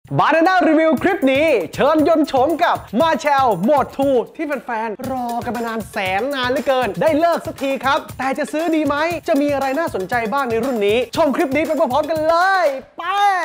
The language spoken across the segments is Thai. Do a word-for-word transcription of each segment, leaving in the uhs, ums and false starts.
บานาน่ารีวิวคลิปนี้เชิญยนต์โฉมกับมาแชลโหมดทูที่แฟนๆรอกันมานานแสนนานเหลือเกินได้เลิกสักทีครับแต่จะซื้อดีไหมจะมีอะไรน่าสนใจบ้างในรุ่นนี้ชมคลิปนี้ไปพร้อมๆกันเลยไป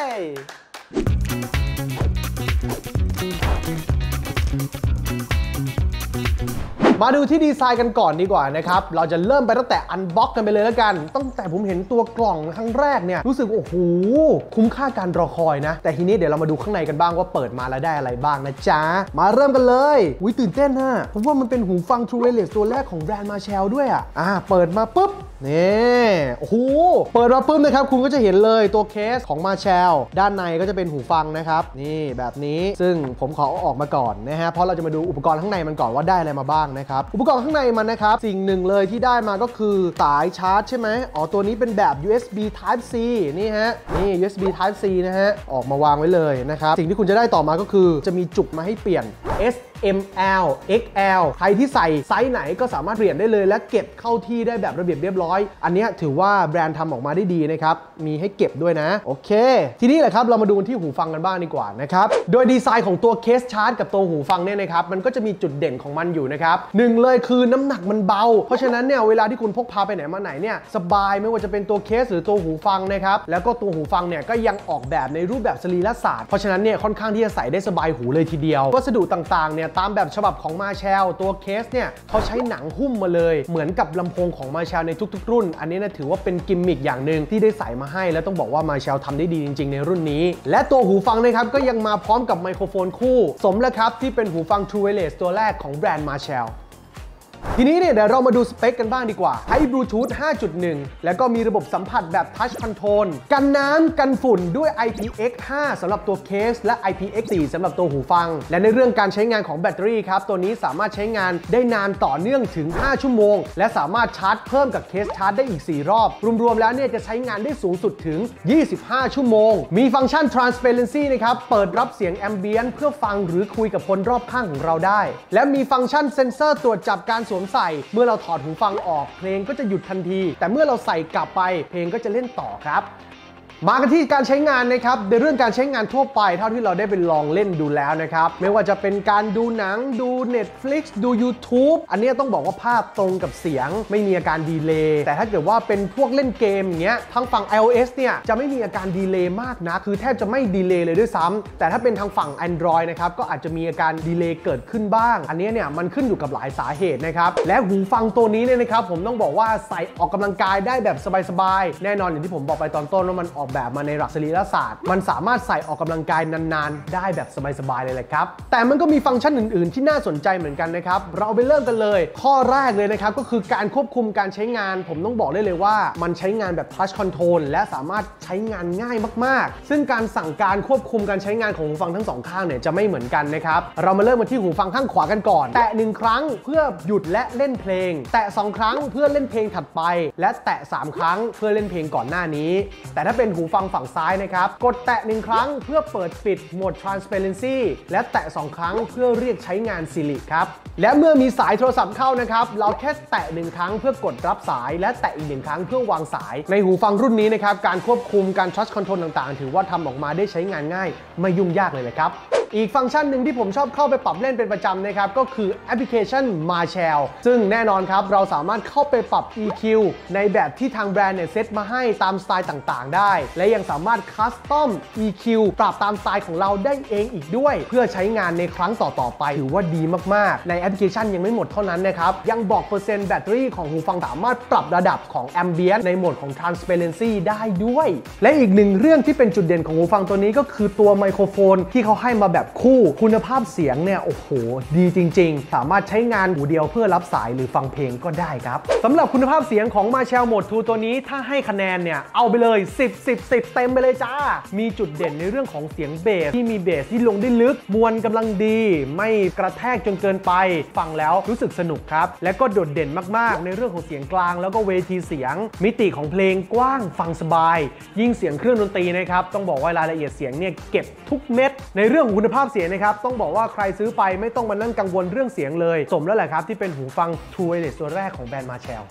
มาดูที่ดีไซน์กันก่อนดีกว่านะครับเราจะเริ่มไปตั้งแต่อันบ็อกกันไปเลยแล้วกันตั้งแต่ผมเห็นตัวกล่องครั้งแรกเนี่ยรู้สึกโอ้โหคุ้มค่าการรอคอยนะแต่ทีนี้เดี๋ยวเรามาดูข้างในกันบ้างว่าเปิดมาแล้วได้อะไรบ้างนะจ๊ะมาเริ่มกันเลยอุ้ยตื่นเต้นนะผมว่ามันเป็นหูฟัง True Wireless ตัวแรกของแบรนด์ Marshall ด้วยอ่ะอ่าเปิดมาปุ๊บนี่โอ้โหเปิดมาปุ๊บนะครับคุณก็จะเห็นเลยตัวเคสของ Marshall ด้านในก็จะเป็นหูฟังนะครับนี่แบบนี้ซึ่งผมขอเอาออกมาก่อนนะฮะเพราะเราจะมาดูอุปกรณ์ข้างในมันก่อนว่าได้อะไรมาบ้างนะครับอุปกรณ์ข้างในมันนะครับสิ่งหนึ่งเลยที่ได้มาก็คือสายชาร์จใช่ไหมอ๋อตัวนี้เป็นแบบ ยู เอส บี Type C นี่ฮะนี่ ยู เอส บี Type C นะฮะออกมาวางไว้เลยนะครับสิ่งที่คุณจะได้ต่อมาก็คือจะมีจุกมาให้เปลี่ยน Sเอ็ม แอล เอ็กซ์ แอล ใครที่ใส่ไซส์ไหนก็สามารถเปลี่ยนได้เลยและเก็บเข้าที่ได้แบบระเบียบเรียบร้อยอันนี้ถือว่าแบรนด์ทำออกมาได้ดีนะครับมีให้เก็บด้วยนะโอเคทีนี้แหละครับเรามาดูที่หูฟังกันบ้างดีกว่านะครับโดยดีไซน์ของตัวเคสชาร์จกับตัวหูฟังเนี่ยนะครับมันก็จะมีจุดเด่นของมันอยู่นะครับหนึ่งเลยคือน้ำหนักมันเบาเพราะฉะนั้นเนี่ยเวลาที่คุณพกพาไปไหนมาไหนเนี่ยสบายไม่ว่าจะเป็นตัวเคสหรือตัวหูฟังนะครับแล้วก็ตัวหูฟังเนี่ยก็ยังออกแบบในรูปแบบสรีรศาสตร์เพราะฉะนั้นเนี่ยค่อนข้างที่จะใส่ได้สบายหูเลยทีเดียววัสดุต่างๆเนี่ยตามแบบฉบับของMarshall ตัวเคสเนี่ยเขาใช้หนังหุ้มมาเลยเหมือนกับลำโพงของ Marshall ในทุกๆรุ่นอันนี้นะถือว่าเป็นกิมมิคอย่างหนึ่งที่ได้ใส่มาให้แล้วต้องบอกว่า Marshall ทำได้ดีจริงๆในรุ่นนี้และตัวหูฟังนะครับก็ยังมาพร้อมกับไมโครโฟนคู่สมแล้วครับที่เป็นหูฟัง True Wireless ตัวแรกของแบรนด์ Marshallทีนี้เนี่ยเดี๋ยวเรามาดูสเปคกันบ้างดีกว่าใช้บลูทูธ ห้าจุดหนึ่ง แล้วก็มีระบบสัมผัสแบบ Touch Control กันน้ำกันฝุ่นด้วย ไอ พี เอ็กซ์ ห้า สำหรับตัวเคสและ ไอ พี เอ็กซ์ สี่ สำหรับตัวหูฟังและในเรื่องการใช้งานของแบตเตอรี่ครับตัวนี้สามารถใช้งานได้นานต่อเนื่องถึงห้าชั่วโมงและสามารถชาร์จเพิ่มกับเคสชาร์จได้อีกสี่รอบรวมๆแล้วเนี่ยจะใช้งานได้สูงสุดถึงยี่สิบห้าชั่วโมงมีฟังก์ชัน Transparency นะครับเปิดรับเสียง Ambient เพื่อฟังหรือคุยกับคนรอบข้างของเราได้และมีฟังก์ชันเซ็นเซอร์ตรวจจับการสวมใส่เมื่อเราถอดหูฟังออกเพลงก็จะหยุดทันทีแต่เมื่อเราใส่กลับไปเพลงก็จะเล่นต่อครับมากันที่การใช้งานนะครับในเรื่องการใช้งานทั่วไปเท่าที่เราได้ไปลองเล่นดูแล้วนะครับไม่ว่าจะเป็นการดูหนังดู Netflix ดู YouTube อันนี้ต้องบอกว่าภาพตรงกับเสียงไม่มีอาการดีเลย์แต่ถ้าเกิดว่าเป็นพวกเล่นเกมอย่างเงี้ยทางฝั่ง iOS เนี่ยจะไม่มีอาการดีเลย์มากนะคือแทบจะไม่ดีเลย์เลยด้วยซ้ำแต่ถ้าเป็นทางฝั่ง Android นะครับก็อาจจะมีอาการดีเลย์เกิดขึ้นบ้างอันนี้เนี่ยมันขึ้นอยู่กับหลายสาเหตุนะครับและหูฟังตัวนี้เนี่ยนะครับผมต้องบอกว่าใส่ออกกำลังกายได้แบบสบายๆแน่นอนอย่างที่ผมบอกไปตอนต้นว่ามันออกแบบมาในหลักสรีรศาสตร์มันสามารถใส่ออกกำลังกายนานๆได้แบบสบายๆเลยแหละครับแต่มันก็มีฟังก์ชันอื่นๆที่น่าสนใจเหมือนกันนะครับเราไปเริ่มกันเลยข้อแรกเลยนะครับก็คือการควบคุมการใช้งานผมต้องบอกได้เลยว่ามันใช้งานแบบ Touch Control และสามารถใช้งานง่ายมากๆซึ่งการสั่งการควบคุมการใช้งานของหูฟังทั้งสองข้างเนี่ยจะไม่เหมือนกันนะครับเรามาเริ่มกันที่หูฟังข้างขวากันก่อนแตะหนึ่งครั้งเพื่อหยุดและเล่นเพลงแตะสองครั้งเพื่อเล่นเพลงถัดไปและแตะสามครั้งเพื่อเล่นเพลงก่อนหน้านี้แต่ถ้าเป็นหูฟังฝั่งซ้ายนะครับกดแตะหนึ่งครั้งเพื่อเปิดปิดโหมด Transparency และแตะสองครั้งเพื่อเรียกใช้งาน Siri ครับและเมื่อมีสายโทรศัพท์เข้านะครับเราแค่แตะหนึ่งครั้งเพื่อกดรับสายและแตะอีกหนึ่งครั้งเพื่อวางสายในหูฟังรุ่นนี้นะครับการควบคุมการ Touch Control ต่างๆถือว่าทำออกมาได้ใช้งานง่ายไม่ยุ่งยากเลยเลยครับอีกฟังก์ชันหนึ่งที่ผมชอบเข้าไปปรับเล่นเป็นประจำนะครับก็คือแอปพลิเคชัน Marshall ซึ่งแน่นอนครับเราสามารถเข้าไปปรับ อี คิว ในแบบที่ทางแบรนด์เนี่ยเซตมาให้ตามสไตล์ต่างๆได้และยังสามารถคัสตอม อี คิว ปรับตามสไตล์ของเราได้เองอีกด้วยเพื่อใช้งานในครั้งต่อๆไปถือว่าดีมากๆในแอปพลิเคชันยังไม่หมดเท่านั้นนะครับยังบอกเปอร์เซ็นต์แบตเตอรี่ของหูฟังสามารถปรับระดับของ Ambient ในโหมดของ Transparency ได้ด้วยและอีกหนึ่งเรื่องที่เป็นจุดเด่นของหูฟังตัวนี้ก็คือตัวไมโครโฟนที่เขาให้มาแบบคู่คุณภาพเสียงเนี่ยโอ้โหดีจริงๆสามารถใช้งานหูเดียวเพื่อรับสายหรือฟังเพลงก็ได้ครับสำหรับคุณภาพเสียงของ Marshall Mode ทูตัวนี้ถ้าให้คะแนนเนี่ยเอาไปเลยสิบ สิบ สิบเต็มไปเลยจ้ามีจุดเด่นในเรื่องของเสียงเบสที่มีเบสที่ลงได้ลึกมวลกำลังดีไม่กระแทกจนเกินไปฟังแล้วรู้สึกสนุกครับและก็โดดเด่นมากๆในเรื่องของเสียงกลางแล้วก็เวทีเสียงมิติของเพลงกว้างฟังสบายยิ่งเสียงเครื่องดนตรีนะครับต้องบอกว่ารายละเอียดเสียงเนี่ยเก็บทุกเม็ดในเรื่องของคุณภาพเสียงนะครับต้องบอกว่าใครซื้อไปไม่ต้องมานั่งกังวลเรื่องเสียงเลยสมแล้วแหละครับที่เป็นหูฟัง True Wireless ตัวแรกของแบรนด์ Marshall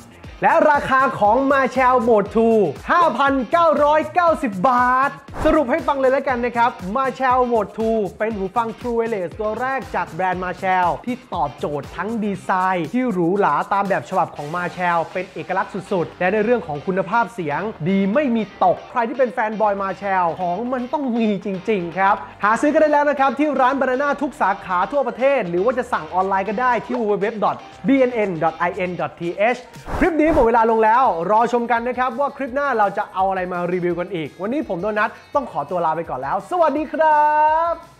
และราคาของ Marshall Mode ทู ห้าพันเก้าร้อยเก้าสิบ บาทสรุปให้ฟังเลยแล้วกันนะครับ Marshall Mode ทู เป็นหูฟัง True Wireless ตัวแรกจากแบรนด์ Marshall ที่ตอบโจทย์ทั้งดีไซน์ที่หรูหราตามแบบฉบับของ Marshall เป็นเอกลักษณ์สุดๆและในเรื่องของคุณภาพเสียงดีไม่มีตกใครที่เป็นแฟนบอย Marshall ของมันต้องมีจริงๆครับหาซื้อกันได้แล้วนะครับที่ร้าน Banana ทุกสาขาทั่วประเทศหรือว่าจะสั่งออนไลน์ก็ได้ที่ ดับเบิลยู ดับเบิลยู ดับเบิลยู ดอท บี เอ็น เอ็น ดอท ไอ เอ็น ดอท ที เอช คลิปนี้หมดเวลาลงแล้วรอชมกันนะครับว่าคลิปหน้าเราจะเอาอะไรมารีวิวกันอีกวันนี้ผมโดนัทต้องขอตัวลาไปก่อนแล้วสวัสดีครับ